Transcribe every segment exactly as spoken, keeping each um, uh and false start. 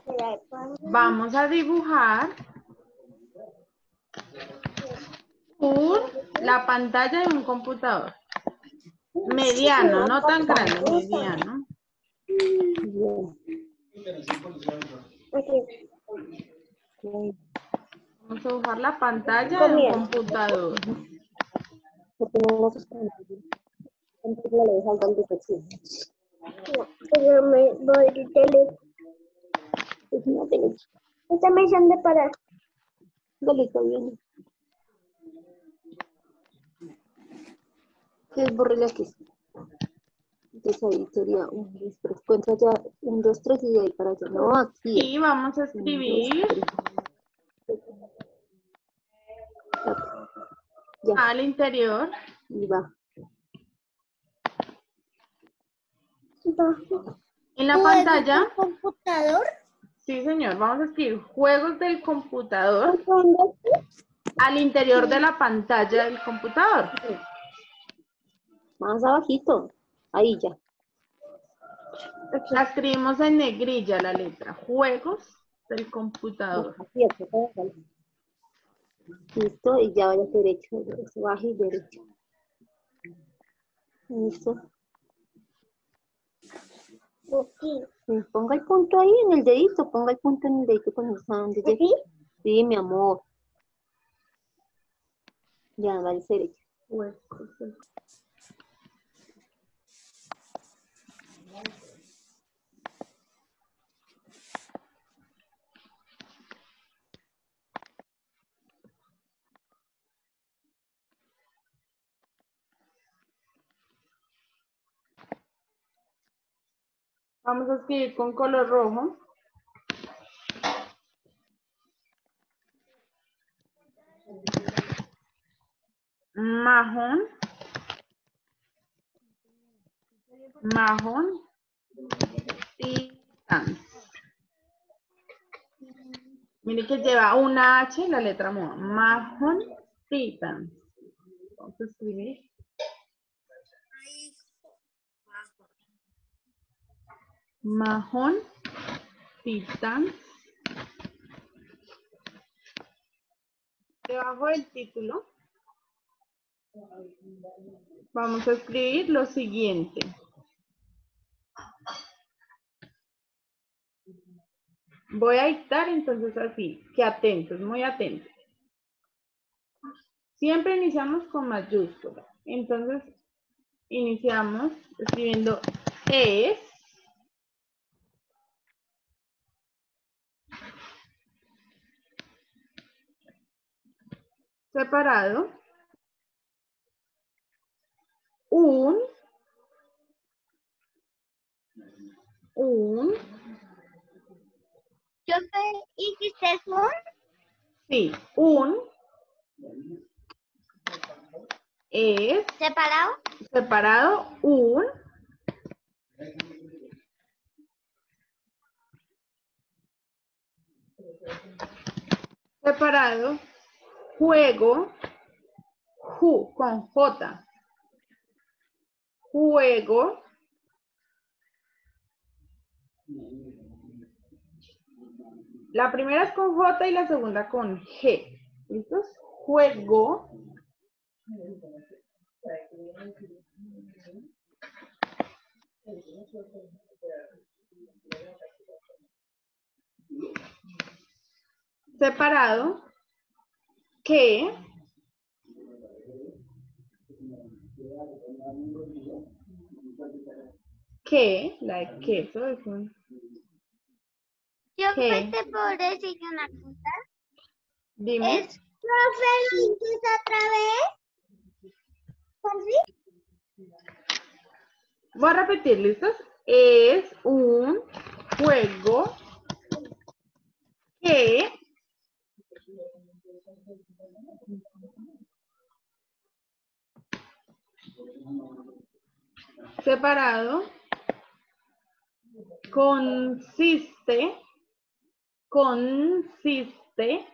Vamos a dibujar un, la pantalla de un computador. Mediano, no tan grande, mediano. Vamos a dibujar la pantalla de un computador. Porque no nos están entonces le dejas algo de perfil. Pero me voy de tele. Es una tele. Esta me dicen de parar. Delito viene. ¿Qué es borrarle aquí? Entonces ahí sería un, dos, tres. Cuenta ya un, dos, tres y de ahí para allá. No, aquí. Y vamos a escribir Un, dos, ya. al interior. Y va. En la pantalla. Computador. Sí, señor. Vamos a escribir juegos del computador al interior de la pantalla del computador. Más abajito. Ahí ya. La escribimos en negrilla la letra. Juegos del computador. Aquí, aquí, aquí. Listo, y ya vaya derecho. Baja y derecho. Listo. Aquí. Ponga el punto ahí en el dedito. Ponga el punto en el dedito cuando está donde llegue. Sí, mi amor. Ya, vale, derecho. Vamos a escribir con color rojo. Marrón. Marrón. Titans. Mire que lleva una H en la letra M. Marrón Titans. Vamos a escribir. Marrón Titans. Debajo del título vamos a escribir lo siguiente. Voy a dictar entonces así, que atentos, muy atentos. Siempre iniciamos con mayúsculas. Entonces, iniciamos escribiendo es, separado, un, un, Yo soy, ¿y si ustedes son? sí, un, es, ¿Separado? separado, un, separado, juego, ju, con J, juego, la primera es con J y la segunda con G, ¿listos? Juego, separado, que, que, la de queso es un, Yo que, te puedo decir una cosa. dime, Es, profe, ¿lo dices otra vez? ¿Por sí? voy a repetir, ¿listos? Es un juego que separado consiste, consiste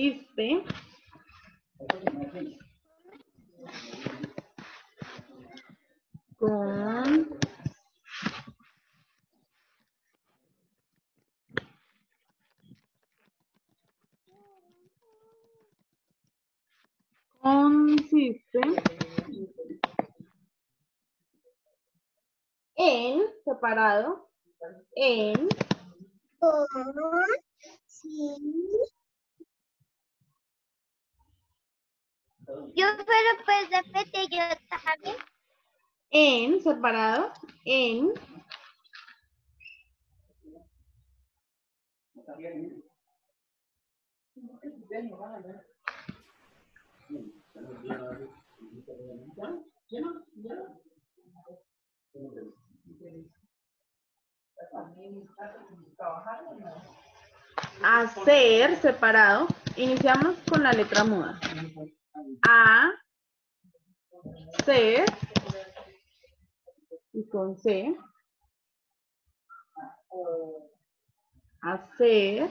consiste con consiste en, separado, en, Con, sí. Yo, pero pues repite yo también. en, separado, en, hacer, separado, iniciamos con la letra muda. A, ser, y con C, hacer,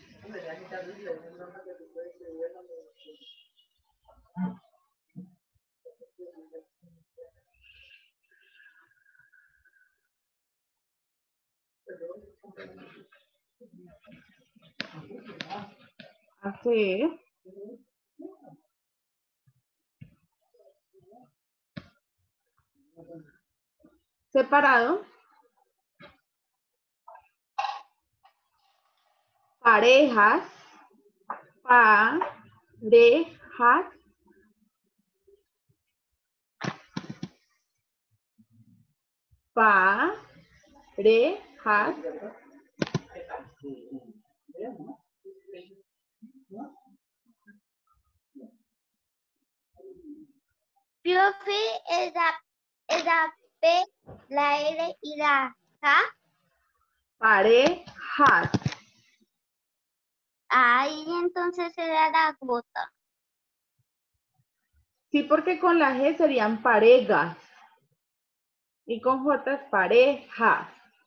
hacer, separado, parejas, parejas, parejas, Profe, es la, es la P, la L y la K. parejas. Ahí entonces era la gota. Sí, porque con la G serían parejas. Y con J es parejas.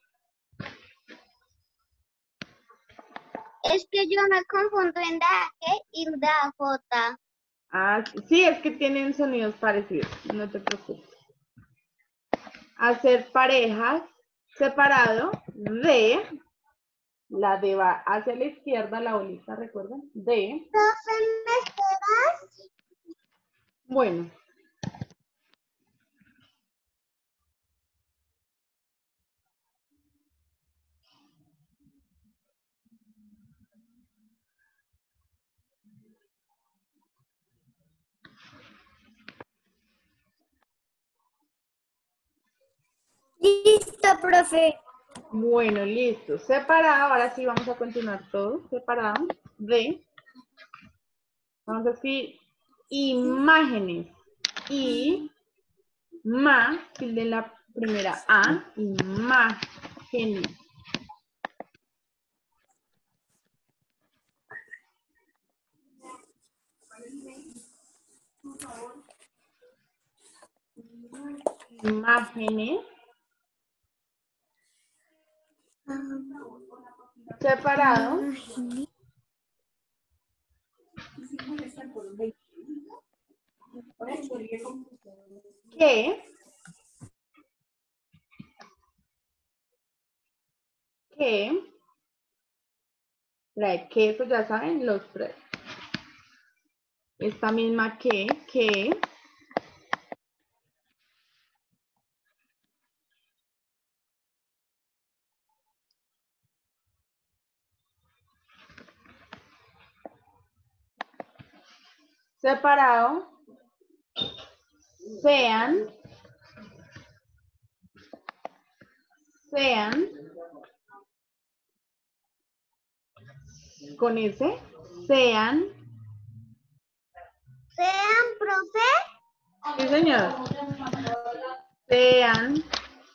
Es que yo me confundo en la G y la J. Ah, sí, es que tienen sonidos parecidos, no te preocupes. Hacer parejas, separado de, la de va hacia la izquierda, la bolita, ¿recuerdan? De, Profe, ¿me esperas? bueno. Listo, profe. Bueno, listo. Separado, ahora sí vamos a continuar todo. Separado de, vamos a decir, imágenes. Y, ma, tilde la primera A, imágenes. Imágenes. Separado. Que. Que. La de queso, ya saben, los tres. Esta misma que, que. Separado. Sean. Sean. Con ese. Sean. ¿Sean, profe? Sí, señor. Sean.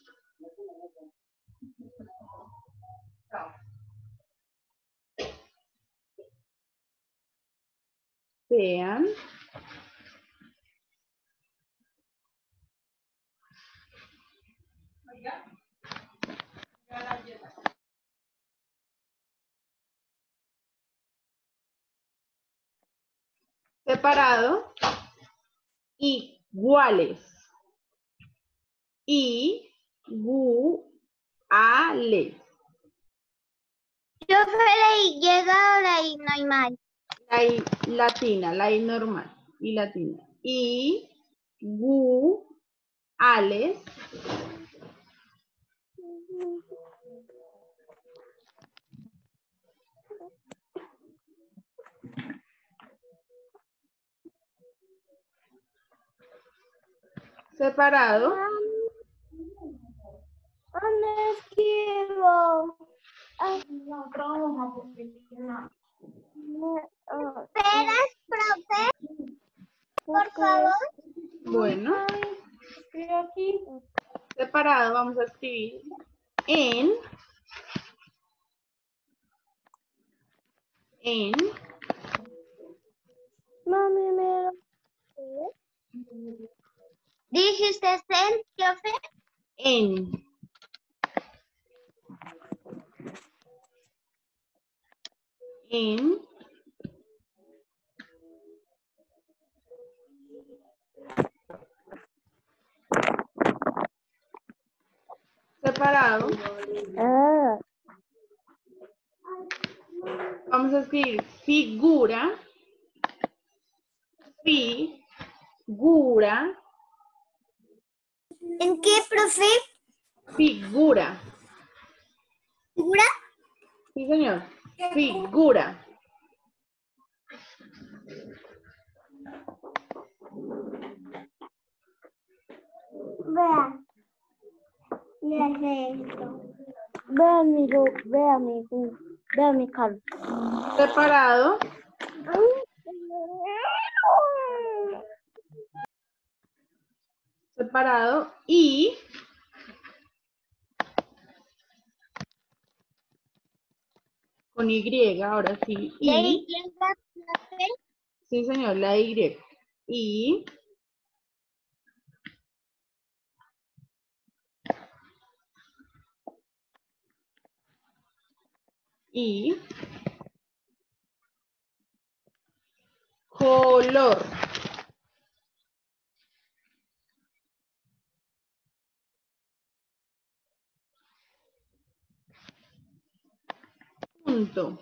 Sean. Separado. Iguales. iguales. Yo fui la Y o la I normal. La I latina, la I normal y latina. Iguales. Separado. ¿Dónde escribo? Otra hoja porque no. ¿Esperas, profe? Por favor. Bueno. Estoy aquí. Separado vamos a escribir en. En. Mami, me ¿dijiste en, profe? En. En. Separado. Ah. Vamos a escribir figura. Figura. ¿En qué, profe? Figura. ¿Figura? Sí, señor. Figura. Vea. Mira esto. Vea mi look, vea mi vea mi carro. Separado. Separado. Y. Con Y, ahora sí. Y. Sí, señor, la Y. Y. Y. Color. Punto.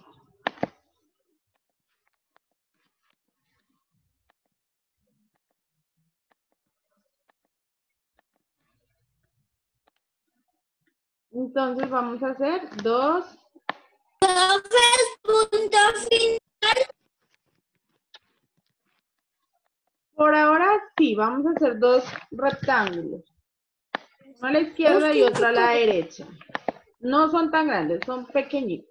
Entonces vamos a hacer dos. Punto final. Por ahora sí, vamos a hacer dos rectángulos. Uno a la izquierda y otro a la derecha. No son tan grandes, son pequeñitos.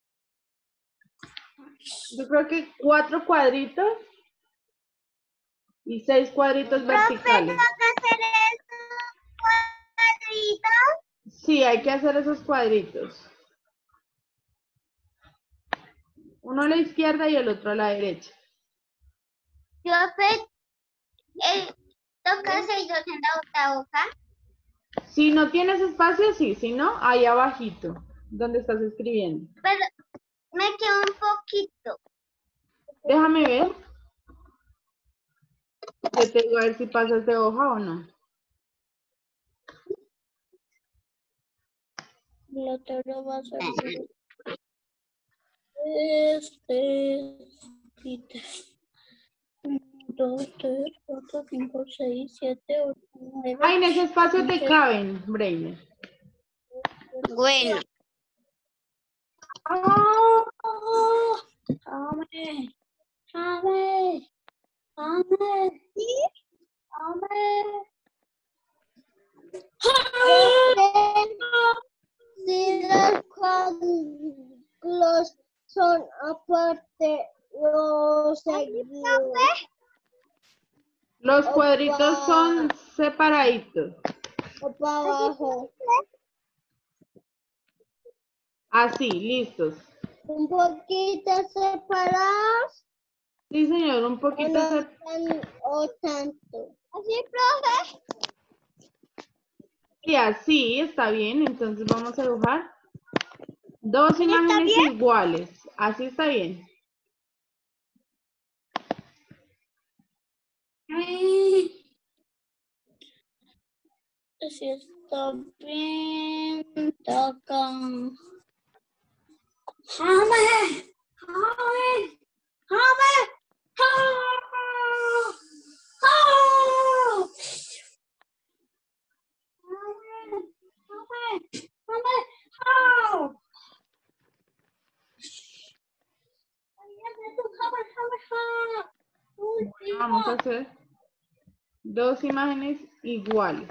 Yo creo que cuatro cuadritos y seis cuadritos verticales. hacer estos cuadritos? Sí, hay que hacer esos cuadritos. Uno a la izquierda y el otro a la derecha. Yo sé, eh, toca hacer dos en la otra hoja. Si no tienes espacio, sí. Si no, ahí abajito, donde estás escribiendo. Pero me queda un poquito. Déjame ver. Yo te digo a ver si pasas de hoja o no. El otro lo va a hacer. Este. uno, dos, tres, cuatro, cinco, seis, siete, ocho, nueve. Ah, en ese espacio te caben, Breiner. Bueno. ¡Oh! ¡Ame! ¡Ame! ¡Ame! ¡Ame! Si los cuadros son aparte, los seguimos. Los Opa. cuadritos son separaditos. O para abajo. Así, listos. Un poquito separados. Sí, señor, un O poquito. no se- tan, o tanto. Así, profe. Sí, así está bien. Entonces vamos a dibujar dos ¿Está imágenes bien? iguales. Así está bien. Si está bien, tocan. ¡Jame! ¡Jame! ¡Jame! ¡Jame! Bueno, vamos a hacer dos imágenes iguales.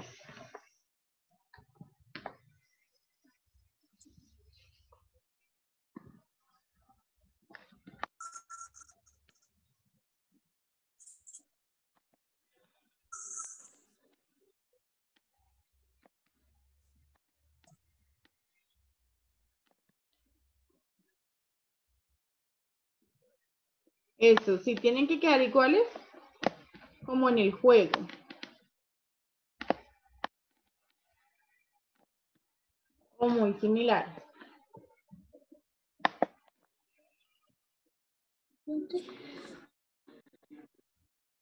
Eso, sí, tienen que quedar iguales como en el juego. O muy similares.